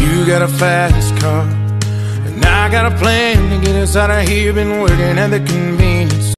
You got a fast car, and I got a plan to get us out of here. Been working at the convenience